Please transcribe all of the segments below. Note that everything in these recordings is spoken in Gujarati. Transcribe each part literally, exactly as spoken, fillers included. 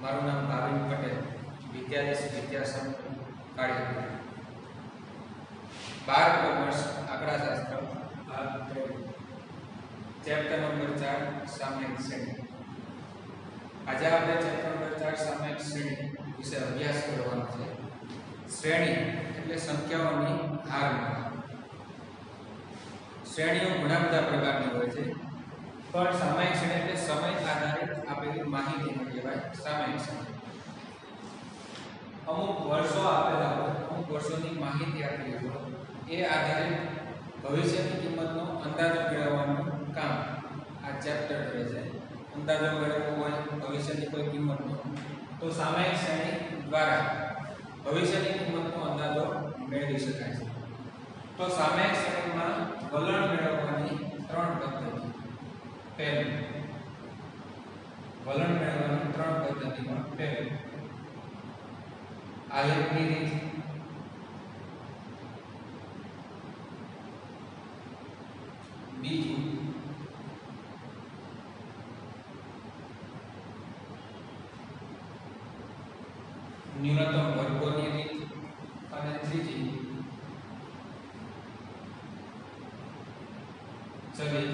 મારું નામ ભાવિન પટેલ, વિદ્યાધીશ વિદ્યાસંઘ કાળીપુર. બાર કોમર્સ આંકડાશાસ્ત્ર ભાગ ત્રણ, ચેપ્ટર નંબર ચાર સામયિક શ્રેણી. આજે આપણે ચેપ્ટર નંબર ચાર સામયિક શ્રેણી વિશે અભ્યાસ કરવાનો છે. શ્રેણી એટલે સંખ્યાઓની હારમાળા. શ્રેણીઓ ઘણા બધા પ્રકારની હોય છે, પણ સામયિક શ્રેણી એટલે સમય આધારિત આપેલી માહિતીને કહેવાય સામયિક શ્રેણી. અમુક વર્ષો આપેલા હોય, અમુક વર્ષોની માહિતી આપેલી હોય, એ આધારે ભવિષ્યની કિંમતનો અંદાજો મેળવવાનું કામ આ ચેપ્ટર કરે છે. અંદાજો મેળવવો હોય ભવિષ્યની કોઈ કિંમતનો, તો સામયિક શ્રેણી દ્વારા ભવિષ્યની કિંમતનો અંદાજો મેળવી શકાય છે. તો સામયિક શ્રેણીમાં વલણ મેળવવાની ત્રણ પદ્ધતિ. પહેલું, વલણ મેળવવાની ત્રણ પદ્ધતિમાં પહેલું આલેખની રીત, બીજું ન્યૂનતમ વર્ગોની રીત અને ત્રીજી ચલિત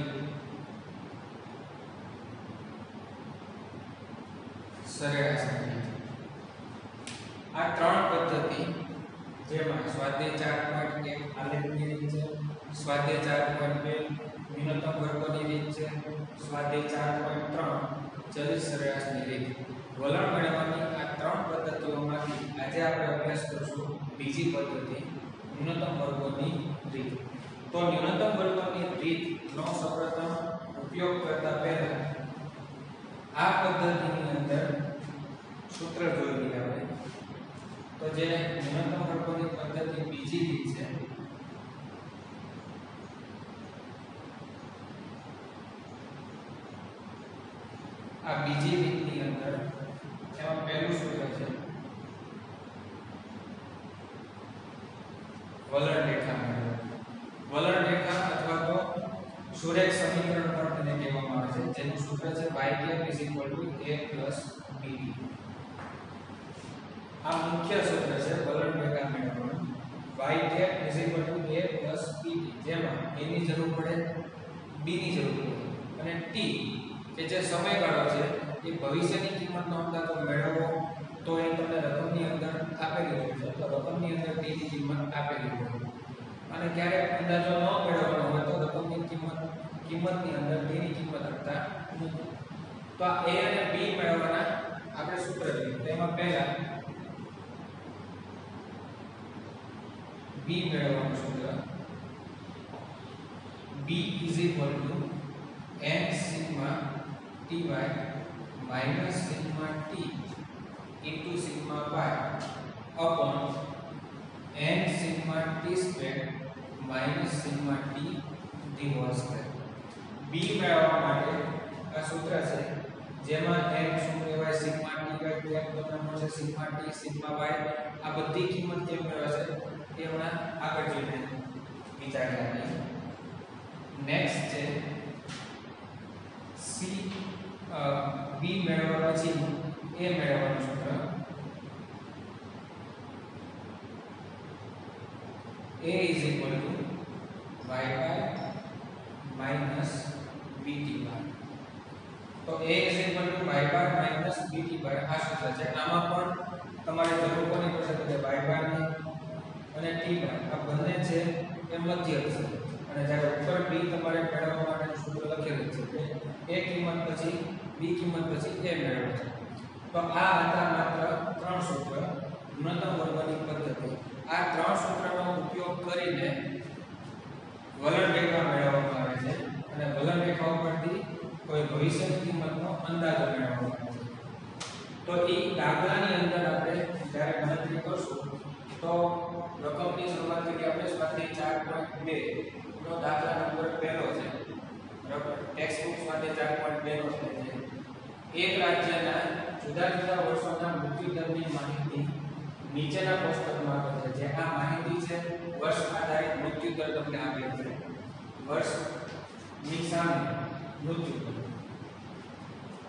સરેરાશની રીત. આ ત્રણ પદ્ધતિ, જેમાં સ્વાધ્યાય ચાર પોઈન્ટ એક આલેખની રીત છે, સ્વાધ્યાય ચાર પોઈન્ટ બે ન્યૂનતમ વર્ગોની રીત છે, સ્વાધ્યાય ચાર પોઈન્ટ ત્રણ ચલિત સરેરાશની રીત. વલણ મેળવવાની આ ત્રણ પદ્ધતિઓમાંથી આજે આપણે અભ્યાસ કરશું બીજી પદ્ધતિ, ન્યૂનતમ વર્ગોની રીત. તો ન્યૂનતમ વર્ગોની રીતનો સૌપ્રથમ ઉપયોગ કરતા પહેલા આ પદ્ધતિની અંદર સૂત્ર જોઈ લઈએ આપણે. તો જે ન્યૂનતમ વર્ગોની પદ્ધતિ બીજી રીત છે, આ બીજી રીતની અંદર એમાં પહેલું સૂત્ર છે વલણ રેખા મેળવવી. વલણ રેખા અથવા તો સુરેખ સમીકરણ પણ તેને કહેવામાં આવે છે, જેનું સૂત્ર છે y cap is equal to a plus b. આ મુખ્ય સૂત્ર છે વલણ રેખા મેળવવાનું. y cap is equal to a plus b, જેમાં a ની જરૂર પડે, b ની જરૂર પડે અને t કે જે સમયગાળો છે એ ભવિષ્યની કિંમતનો અંદાજો મેળવવો, તો એ તમને રકમની અંદર આપેલી હોય છે, તો રકમની અંદર t ની કિંમત આપેલી હોય. અને ક્યારેક અંદાજો ન મેળવવાનો હોય તો રકમની કિંમત કિંમતની અંદર t ની કિંમત આપતા નથી. તો આ a અને b મેળવવાના આપણે સૂત્ર જોઈએ. તેમાં પહેલા b મેળવવાનું સૂત્ર b is equal to n sigma ty minus sigma t into sigma y upon n sigma t square minus sigma t the whole square. b મેળવવા માટે આ સૂત્ર છે, જેમાં n શું કહેવાય, sigma t by two m તમને મળશે, sigma t sigma y. આ બધી કિંમત કેમ મેળવશે એ હમણાં આગળ જઈને વિચારી આપણે. નેક્સ્ટ છે c b મેળવવા પછી a મેળવવાનું સૂત્ર a is equal to y by minus bt bar. તો a is equal to y bar minus bt bar આ સૂત્ર છે. આમાં પણ તમારે જરૂર કોની પડશે તો y bar ની અને t bar આ બંને છે એ મધ્યક છે, અને જ્યારે ઉપર b તમારે મેળવવા માટેનું સૂત્ર લખેલું છે કે a કિંમત પછી b કિંમત પછી a મેળવવું છે. તો આ હતા માત્ર ત્રણ સૂત્ર ન્યૂનતમ વર્ગની પદ્ધતિ. આ ત્રણ સૂત્રનો ઉપયોગ કરીને વલણ રેખા મેળવવામાં આવે છે, અને વલણ રેખા ઉપરથી કોઈ ભવિષ્યની કિંમતનો અંદાજો મેળવવામાં આવે છે. તો એ દાખલાની અંદર આપણે જ્યારે ગણતરી કરશું તો રકમની શરૂઆત કરી આપણે સ્વાધ્યાય ચાર પોઈન્ટ બે નો દાખલા નંબર પહેલો છે. ટેક્સ્ટ બુક સ્વાધ્યાય ચાર પોઈન્ટ બે નો છે. એક રાજ્યના જુદા જુદા વર્ષોના મૃત્યુ દરની માહિતી નીચેના કોષ્ટકમાં આપેલ છે. જે આ માહિતી છે વર્ષ આધારિત મૃત્યુ દર તમને આપેલ છે. વર્ષની સામે મૃત્યુ દર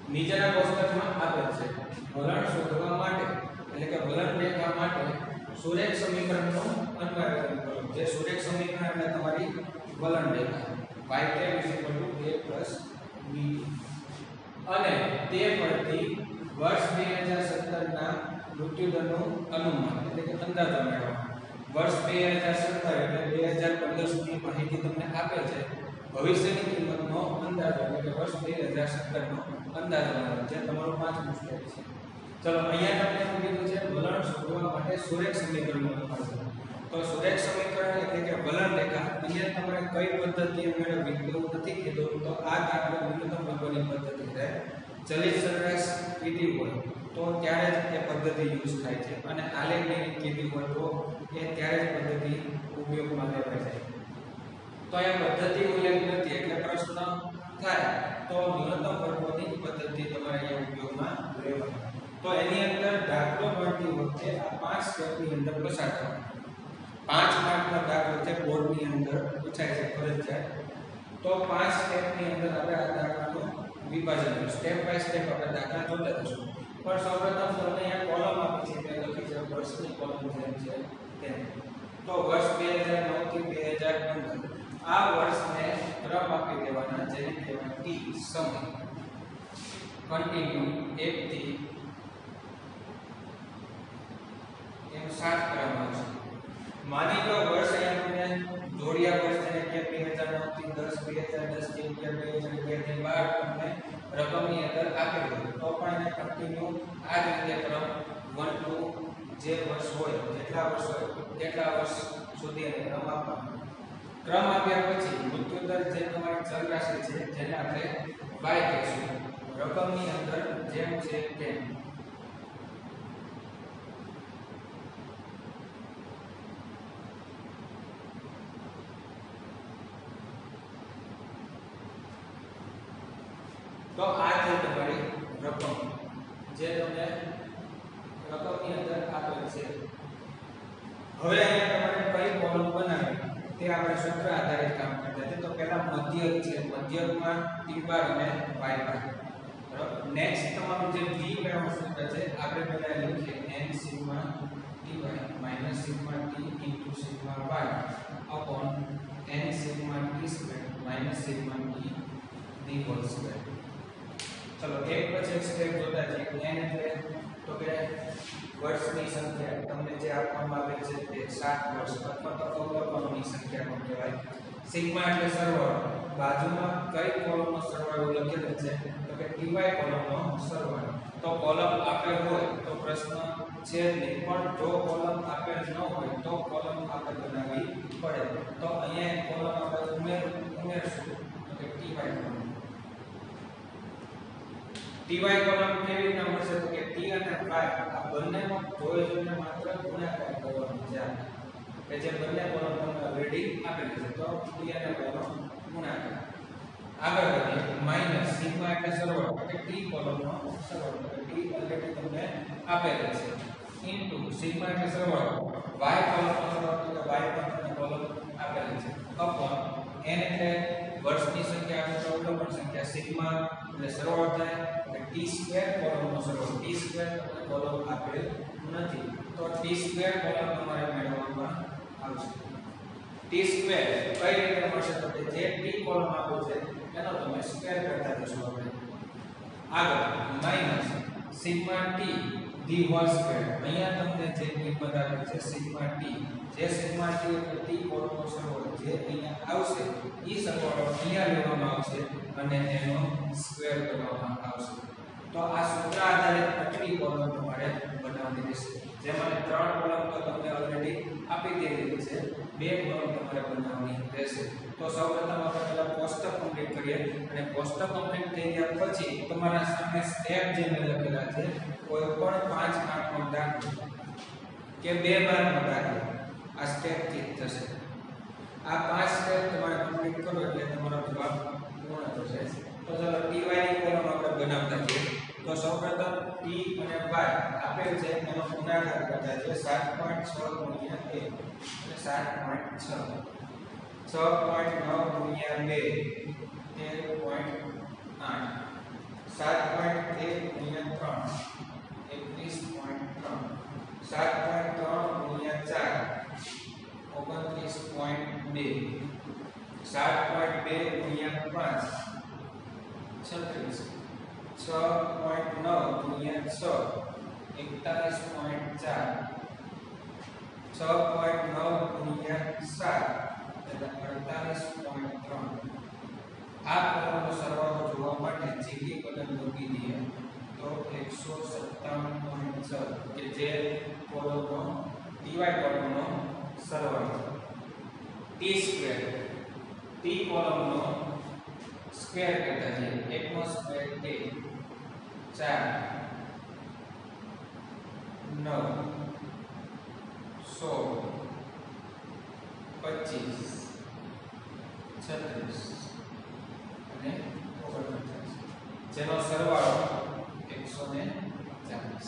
નીચેના કોષ્ટકમાં આપેલ છે વલણ શોધવા માટે એટલે કે વલણ રેખા માટે સુરેખ સમીકરણનો અન્વય કરો. જે સુરેખ સમીકરણ એટલે તમારી વલણ રેખા y cap a plus b અને તે પરથી વર્ષ બે હજાર સત્તર ના મૃત્યુદરનું અનુમાન એટલે કે અંદાજો મેળવવાનો. વર્ષ બે હજાર સત્તર એટલે બે હજાર પંદર સુધી માહિતી તમને આપેલ છે. ભવિષ્યની કિંમતનો અંદાજો એટલે કે વર્ષ બે હજાર સત્તર નો અંદાજો મેળવવાનો જે તમારું પાંચમું સ્ટેપ છે. ચલો અહીંયા તમને શું કીધું છે વલણ શોધવા માટે સુરેખ સમીકરણનો અનુમાન. તો સુરેખ સમીકરણ એટલે કે વલણ રેખા અહીંયા તમારે કઈ પદ્ધતિ મેળવવી એવું નથી કીધું. તો આ દાખલો ન્યૂનતમ વર્ગની પદ્ધતિ છે. ચલિત સરેરાશ કીધી હોય તો ત્યારે જ એ પદ્ધતિ યુઝ થાય છે અને આલેખની કીધી હોય તો એ ત્યારે જ પદ્ધતિ ઉપયોગમાં લેવાય છે. તો એ પદ્ધતિ ઉલ્લેખ નથી એટલે પ્રશ્ન થાય તો ન્યૂનતમ વર્ગની પદ્ધતિ તમારે અહીંયા ઉપયોગમાં લેવાની. તો એની અંદર દાખલો ગણતી વખતે આ પાંચ સ્ટેપની અંદર પસાર થવાનું. પાંચ માર્કનો દાખલો છે બોર્ડની અંદર પૂછાય છે ફરજિયાત. તો પાંચ સ્ટેપની અંદર આપણે આ દાખલાનું વિભાજન સ્ટેપ બાય સ્ટેપ આપણે દાખલા જોતા જશું. પણ સૌપ્રથમ તમને અહીંયા કોલમ આપી છે મેં લખી છે વર્ષની કોલમ જેમ છે તેમ. તો વર્ષ બે હજાર નવ થી બે હજાર પંદર આ વર્ષને ક્રમ આપી દેવાના જેને કહેવાય ટી સમય કન્ટિન્યુ એક થી એમ સાત ક્રમ આવશે. માની લો વર્ષ અહીંયા તમને જોડિયા વર્ષ જેને કે બે હજાર નવ થી દસ બે હજાર દસ થી અગિયાર બે હજાર અગિયાર થી બાર તમને રકમની અંદર આપેલું હોય તો પણ એને કન્ટિન્યુ આ જ રીતે ક્રમ એક ટુ જે વર્ષ હોય જેટલા વર્ષ હોય તેટલા વર્ષ સુધી એને ક્રમ આપવાનો. ક્રમ આપ્યા પછી મૃત્યુદર જે તમારી ચલ રાશિ છે જેને આપણે y કહીશું. રકમની અંદર જેમ છે તેમ તો આ છે તમારી રકમ જે તમને રકમની અંદર આપેલ છે. હવે અહીંયા તમારે કઈ કોલમ બનાવવી તે આપણે સૂત્ર આધારિત કામ કરતા છે. તો પહેલા મધ્યક છે મધ્યકમાં ટી બાર અને y બાર. બરાબર. નેક્સ્ટ તમારું જે b મેળવવાનું સૂત્ર છે આપણે પહેલા લખીએ n sigma ty minus sigma t into sigma y upon n sigma t square minus sigma t d whole square. ચલો એક પછી એક સ્ટેપ જોતા જઈએ. n એટલે તો કે વર્ષની સંખ્યા તમને જે આપવામાં આવે છે તે સાત વર્ષ અથવા તો અવલોકનોની સંખ્યા પણ કહેવાય. સિગ્મા એટલે સરવાળો. બાજુમાં કઈ કોલમનો સરવાળો લખેલો છે તો કે ટીવાય કોલમનો સરવાળો. તો કોલમ આપેલ હોય તો પ્રશ્ન છે જ નહીં પણ જો કોલમ આપેલ ન હોય તો કોલમ આપણે બનાવવી પડે. તો અહીંયા કોલમ આપણે ઉમેર ઉમેરશું તો કે ટીવાય કોલમ. ટીવાય કોલમ કેવી રીતે મળશે તો કે ટી અને વાય આ બંનેનો જોઈ જોઈને માત્ર ગુણાકાર કરવાનો છે. કે જે બંને કોલમ તમને ઓલરેડી આપેલી છે તો ટી અને વાય નો ગુણાકાર. આગળ વધીએ માઈનસ સિગ્મા એટલે સરવાળો એટલે ટી કોલમનો સરવાળો એટલે ટી ઓલરેડી તમને આપેલી છે ઇન્ટુ સિગ્મા એટલે સરવાળો વાય કોલમનો સરવાળો એટલે વાય પણ તમને કોલમ આપેલી છે અપોન n એટલે વર્ષની સંખ્યા અને અવલોકન સંખ્યા સિગ્મા એટલે સરવાળો થાય એટલે ટી સ્ક્વેર કોલમનો સરવાળો. ટી સ્ક્વેર તમને કોલમ આપેલ નથી તો ટી સ્ક્વેર કોલમ તમારે મેળવવામાં આવશે. ટી સ્ક્વેર કઈ રીતે મળશે તો કે જે ટી કોલમ આપ્યો છે એનો તમે સ્ક્વેર કરતા જશો આપણે. આગળ minus sigma T the whole square. અહીંયા તમને જે કિંમત આપેલ છે સિગ્મા ટી જે સિગ્મા ટી એટલે ટી કોલમનો સરવાળો જે અહીંયા આવશે એ સરવાળો અહીંયા લેવામાં આવશે અને એનો સ્ક્વેર કરવામાં આવશે. તો આ સૂત્ર આધારિત આટલી કોલમ તમારે બનાવવાની રહેશે. જેમાં ત્રણ કોલમ તો તમને ઓલરેડી આપી દીધી છે બે કોલમ તમારે બનાવવાની રહેશે. તો સૌપ્રથમ આપણે પહેલા કોષ્ટક કમ્પ્લીટ કરીએ અને કોષ્ટક કમ્પ્લીટ થઈ ગયા પછી તમારા સામે સ્ટેપ જે મેં લખેલા છે કોઈ પણ પાંચ માર્કનો દાખલો કે બે માર્કનો દાખલો આ સ્ટેપ થી થશે. આ પાંચ સ્ટેપ તમારે કમ્પ્લીટ કરો એટલે તમારો જવાબ પૂર્ણ થશે. તો ચલો ટીવાય ની કોલમ આપણે બનાવતા છીએ. તો સૌપ્રથમ ટી અને વાય આપેલ છે એનો ગુણાકાર કરતા છે સાત પોઈન્ટ છ ગુણ્યા એક એટલે સાત પોઈન્ટ છ. છ પોઈન્ટ નવ ગુણ્યા બે તેર પોઈન્ટ આઠ. સો સાત પોઈન્ટ એક ગુણ્યા ત્રણ એકવીસ પોઈન્ટ ત્રણ સાત પોઈન્ટ ત્રણ ગુણ્યા ચાર ઓગણત્રીસ પોઈન્ટ બે સાત પોઈન્ટ બે ગુણ્યા પાંચ છત્રીસ છ પોઈન્ટ નવ ગુણ્યા છ એકતાલીસ પોઈન્ટ ચાર છ પોઈન્ટ નવ ગુણ્યા સાત એટલે અડતાલીસ પોઈન્ટ ત્રણ આ કોલમનો સરવાળો જોવા માટે જીકી કોલમ મૂકી દઈએ તો એકસો સત્તાવન પોઈન્ટ છ કે જે કોલમનો ટીવાય કોલમનો સરવાળો ટી સ્ક્વેર ટી કોલમનો સ્ક્વેર કરતા છે એક નો સ્ક્વેર તે ચાર નવ સોળ પચીસ છત્રીસ અને ઓગણપચાસ જેનો સરવાળો એકસો ચાલીસ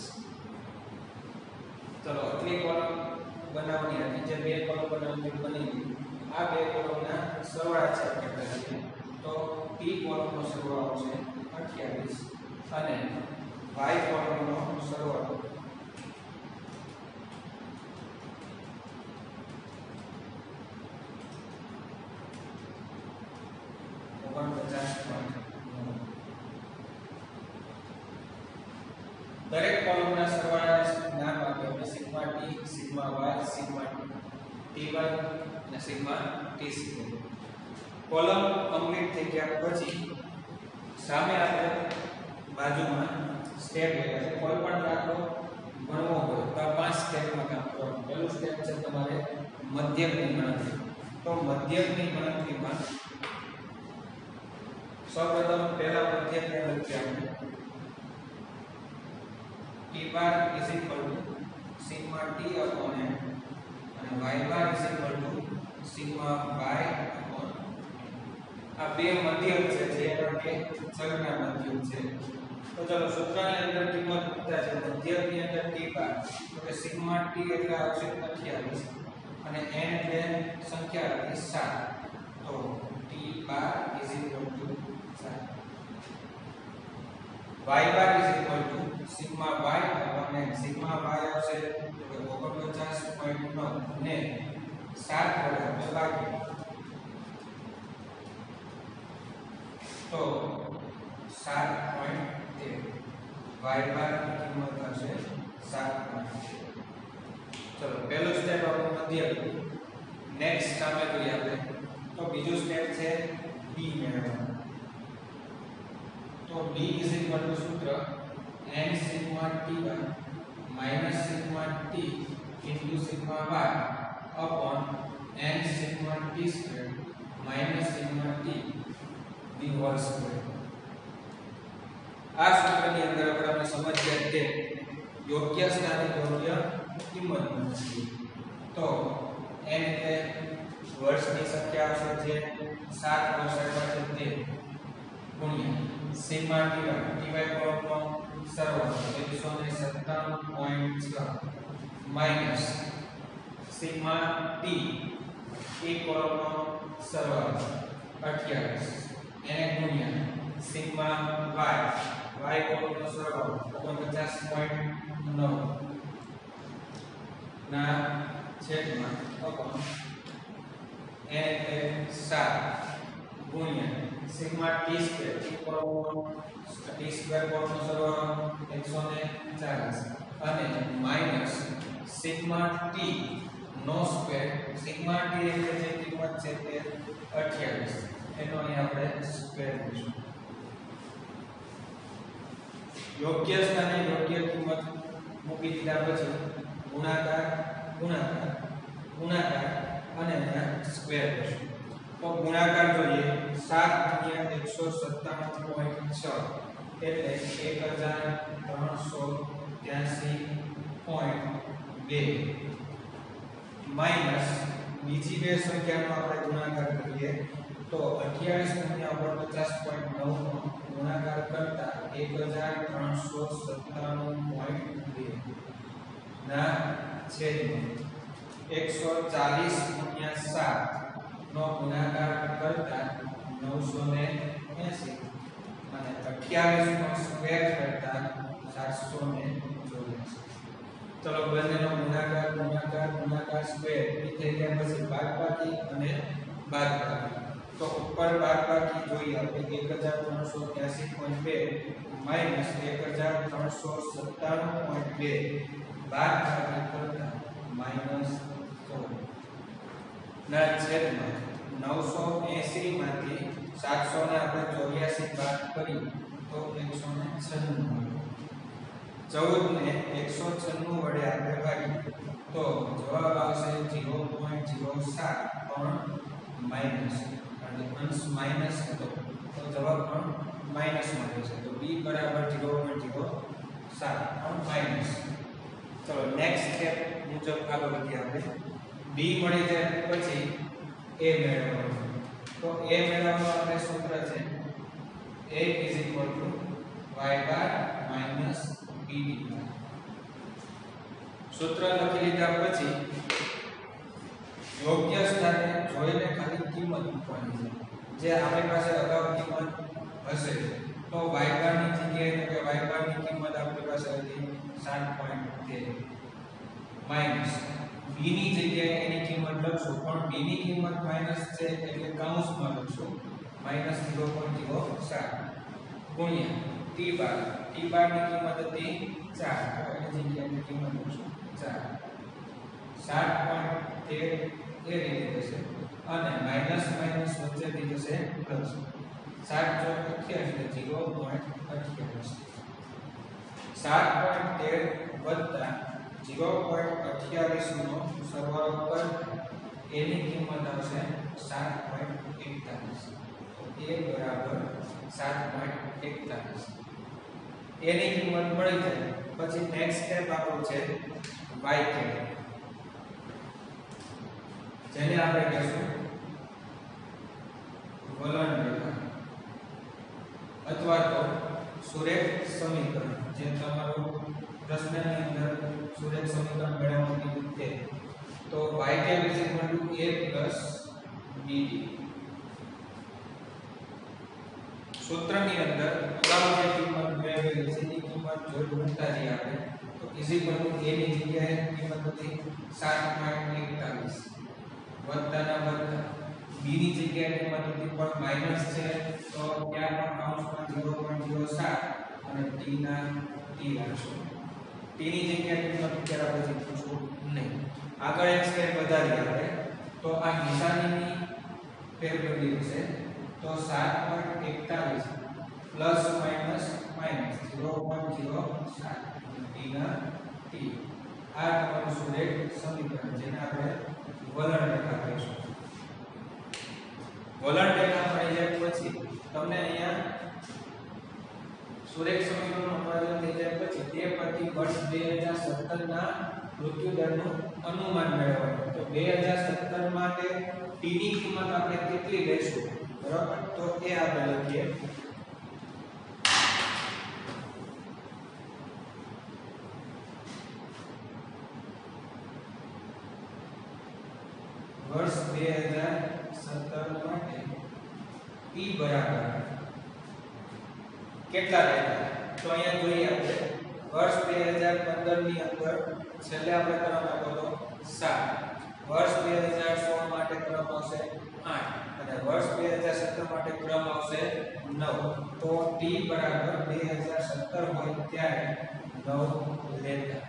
ચલો આટલી કોલમ બનાવવાની હતી જે બે કોલમ બનાવવાની બની આ બે કોલમના સરવાળા છે કરતા છે તો ટી કોલમનો સરવાળો છે અઠ્યાવીસ અને વાય કોલમનો સરવાળો ઓગણપચાસ પોઈન્ટ દરેક કોલમના સરવાળાને નામ આપ્યું આપણે sigma T sigma Y sigma T one અને sigma T square column complete થઈ ગયા પછી સામે આપણે બાજુમાં સ્ટેપ લેવા છે કોઈ પણ દાખલો ગણવો હોય તો પાંચ સ્ટેપમાં કામ કરવાનું પહેલું સ્ટેપ છે તમારે મધ્યકની ગણતરી તો મધ્યકની ગણતરીમાં સૌપ્રથમ પહેલા મધ્યકને લખીએ આપણે t bar is equal to sigma t upon n અને y bar is equal to sigma y upon આ બે મધ્યક છે જે આપણે ચલના મધ્યક છે તો ચલો સૂત્રની અંદર કિંમત મૂકતા છે મધ્યકની અંદર t bar તો કે sigma t એટલે આવશે અઠ્યાવીસ અને n એટલે સંખ્યા હતી સાત તો t bar is equal to સાત y bar is equal to sigma y upon n sigma y આવશે તો કે ઓગણપચાસ પોઈન્ટ નવ ને સાત વડે આપણે ભાગીએ તો સાત પોઈન્ટ તેર y bar ની કિંમત હશે સાત પોઈન્ટ તેર ચલો પહેલો સ્ટેપ આપણો મધ્યક નેક્સ્ટ સામે જોઈએ આપણે તો બીજો સ્ટેપ છે d મેળવવાનો तो d is equal to सूत्र n sigma t by minus sigma t into sigma y upon n sigma t square minus sigma t the whole square આ સૂત્રની અંદર આપણે સમજ્યા કે યોગ્ય સ્થાને યોગ્ય કિંમત મૂકવી તો n એટલે વર્ષની સંખ્યા આવશે જે સાત વર્ષ એટલે તે ગુણ્યા sigma t t કોલમનો સરવાળો એકસો સત્તાવન પોઈન્ટ છ માઈનસ sigma t એ કોલમનો સરવાળો અઠ્યાવીસ એને ગુણ્યા sigma y y કોલમનો સરવાળો ઓગણપચાસ પોઈન્ટ નવ ના છેદમાં અપન n એટલે સાત ગુણ્યા sigma t square t કોલમનો t square કોલમનો સરવાળો એકસો ચાલીસ અને માઈનસ sigma t નો સ્ક્વેર sigma t એટલે જે કિંમત છે તે અઠ્યાવીસ એનો અહીં આપણે સ્ક્વેર કરીશું યોગ્ય સ્થાને યોગ્ય કિંમત મૂકી દીધા પછી ગુણાકાર ગુણાકાર ગુણાકાર અને સ્ક્વેર કરીશું તો ગુણાકાર જોઈએ સાત ગુણ્યા એકસો સત્તાવન પોઈન્ટ છ એટલે એક હજાર ત્રણસો ત્યાસી પોઈન્ટ બે માઈનસ બીજી બે સંખ્યાનો આપણે ગુણાકાર કરીએ તો અઠ્યાવીસ ગુણ્યા ઓગણપચાસ પોઈન્ટ નવ નો ગુણાકાર કરતા એક હજાર ત્રણસો સત્તાણું પોઈન્ટ બે ના છેદમાં એકસો ચાલીસ ગુણ્યા સાત નો ગુણાકાર કરતા નવસો એંસી અને અઠ્યાવીસ નો સ્ક્વેર કરતા સાતસો ને ચોર્યાસી. ચલો બંનેનો ગુણાકાર ગુણાકાર ગુણાકાર સ્ક્વેર એ થઈ ગયા પછી બાદબાકી અને બાદબાકી. તો ઉપર બાદબાકી જોઈએ આપણે એક હજાર ત્રણસો ત્યાસી પોઈન્ટ બે માઈનસ એક હજાર ત્રણસો સત્તાણું પોઈન્ટ બે બાદબાકી કરતા માઈનસ ચૌદ ના છેદમાં નવસો એંસી માંથી સાતસો ને આપણે ચોર્યાસી બાદ કરી તો એકસો છન્નું મળે. ચૌદ ને એકસો છન્નું વડે આપણે ભાગીએ તો જવાબ આવશે ઝીરો પોઈન્ટ ઝીરો સાત પણ માઈનસ, અને અંશ માઈનસ હતો તો જવાબ પણ માઈનસ મળે છે. તો b બરાબર ઝીરો પોઈન્ટ ઝીરો સાત પણ માઈનસ. ચલો નેક્સ્ટ સ્ટેપ મુજબ આગળ વધીએ આપણે. b મળી જાય પછી a મેળવવાનું. તો a મેળવવાનું આપણે સૂત્ર છે a y bar minus b bar. સૂત્ર લખી લીધા પછી યોગ્ય સ્થાને જોઈને ખાલી કિંમત મૂકવાની છે. જે આપણી પાસે અગાઉ કિંમત હશે તો y બાર ની જગ્યાએ તો કે y બાર ની કિંમત આપણી પાસે હતી સાત પોઈન્ટ તેર માઈનસ b ની જગ્યાએ એની કિંમત લખશું, પણ b ની કિંમત માઈનસ છે એટલે કૌંસમાં લખશું માઈનસ ઝીરો પોઈન્ટ ઝીરો સાત ગુણ્યા t બાર. t બાર ની કિંમત હતી ચાર તો એની જગ્યાએ એની કિંમત લખશું ચાર. સાત પોઈન્ટ તેર એ રીતે થશે અને માઈનસ માઈનસ વચ્ચેથી જશે પ્લસ. સાત ચોક અઠ્યાવીસ એટલે ઝીરો પોઈન્ટ અઠ્યાવીસ. સાત પોઈન્ટ તેર વત્તા ઝીરો પોઈન્ટ અઠ્યાવીસ નો સરવાળો કરતા એની કિંમત આવશે સાત પોઈન્ટ એકતાલીસ. તો a બરાબર સાત પોઈન્ટ એકતાલીસ. એની કિંમત મળી જાય પછી નેક્સ્ટ સ્ટેપ આપણું છે y કેપ, જેને આપણે કહીશું વલણ રેખા અથવા તો સુરેખ સમીકરણ. જે તમારું પ્રશ્નની અંદર સુરેખ સમીકરણ મેળવવાનું કીધું તે. તો y cap a b d. સૂત્રની અંદર અગાઉ જે કિંમત મેળવેલી છે એ કિંમત જોઈ મૂકતા જઈએ આપણે. તો ઇઝ ઇક્વલ ટુ a ની જગ્યાએ કિંમત હતી સાત પોઈન્ટ એકતાલીસ વત્તાના વત્તા b ની જગ્યાએ કિંમત હતી પણ માઈનસ છે તો ત્યાં પણ કૌંસમાં ઝીરો પોઈન્ટ ઝીરો સાત અને t ના t રાખશું. t ની જગ્યાએ કિંમત અત્યારે આપણે પૂછવું નહીં. આગળ એક સ્ટેપ વધારીએ આપણે. તો આ નિશાનીની ફેરબદલી છે તો સાત પોઈન્ટ એકતાલીસ plus minus minus zero point zero સાત t ના t. આ તમારું સુરેખ સમીકરણ જેને આપણે વલણ રેખા કહીશું. વલણ રેખા મળી જાય પછી તમને અહીંયા સુરેખ સમીકરણનો અનુમાન થઈ જાય પછી તે પરથી વર્ષ બે હજાર સત્તર ના મૃત્યુદરનું અનુમાન મેળવવાનું. તો બે હજાર સત્તર માટે t ની કિંમત આપણે કેટલી લેશું બરાબર, તો એ આપણે લખીએ વર્ષ બે હજાર સત્તર માટે t બરાબર કેટલા રહેતા. તો અહીંયા જોઈએ આપણે વર્ષ બે હજાર પંદર ની અંદર છેલ્લે આપણે ક્રમ આપ્યો તો સાત, વર્ષ બે હજાર સોળ માટે ક્રમ આવશે આઠ અને વર્ષ બે હજાર સત્તર માટે ક્રમ આવશે નવ. તો t બરાબર બે હજાર સત્તર હોય ત્યારે નવ લેતા.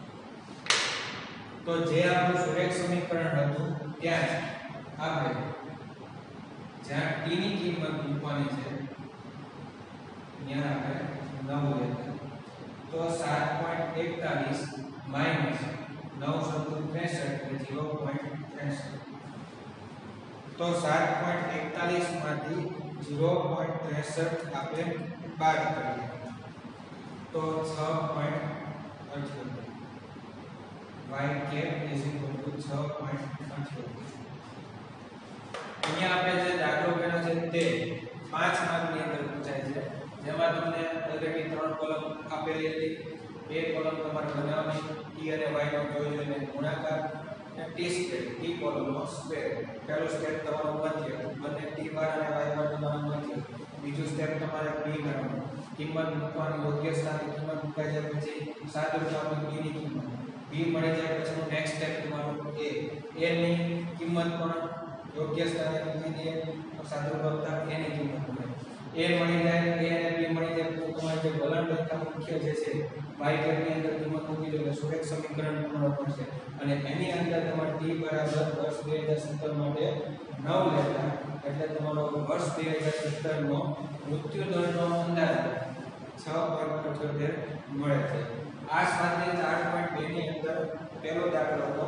તો જે આપણું સુરેખ સમીકરણ હતું ત્યાં આપણે જ્યાં t ની કિંમત મૂકવાની છે ત્યાં આપણે નવ લેતા. તો સાત પોઈન્ટ એકતાલીસ માઈનસ નવ સત્તર ત્રેસઠ એટલે ઝીરો પોઈન્ટ ત્રેસઠ. તો સાત પોઈન્ટ એકતાલીસ માંથી ઝીરો પોઈન્ટ ત્રેસઠ આપણે બાદ કરીએ તો છ પોઈન્ટ અઠ્યોતેર. y cap is equal to છ પોઈન્ટ અઠ્યોતેર. અહીંયા આપણે જે દાખલો કર્યો છે તે પાંચ માર્કની અંદર પૂછાય છે, જેમાં તમને ઓલરેડી ત્રણ કોલમ આપેલી હતી. બે કોલમ તમારે બનાવવાની t અને y નો જોઈ જોઈને ગુણાકાર અને t સ્ક્વેર t કોલમનો સ્ક્વેર. પહેલો સ્ક્વેર તમારો મધ્ય બંને t બાર અને y બાર તમારો મધ્ય બીજું સ્ટેપ તમારે p ગણવાનું, કિંમત મૂકવાની, યોગ્ય સ્થાને કિંમત મુકાઈ જાય પછી સાદુરૂપ p ની કિંમત p મળી જાય પછી નેક્સ્ટ સ્ટેપ તમારું a a ની કિંમત પણ યોગ્ય સ્થાને મૂકી દઈએ તો સાદુરૂપ આપતા a ની કિંમત મળે, a મળી જાય, a અને b મળી જાય તો તમારે જે વલણ રેખા મુખ્ય જે છે y કેપ ની અંદર કિંમત મૂકી દો એટલે સુરેખ સમીકરણ તમારો મળશે અને એની અંદર તમારે t બરાબર વર્ષ બે હજાર સત્તર માટે નવ લેતા એટલે તમારો વર્ષ બે હજાર સત્તર નો મૃત્યુ દરનો અંદાજ છ પોઈન્ટ પંચોતેર મળે છે. આ સ્વાધ્યાય ચાર પોઈન્ટ બે ની અંદર પહેલો દાખલો હતો.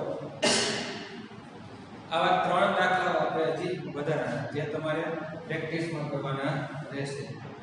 આવા ત્રણ દાખલાઓ આપણે હજી વધારાના જે તમારે પ્રેક્ટિસમાં કરવાના રહેશે.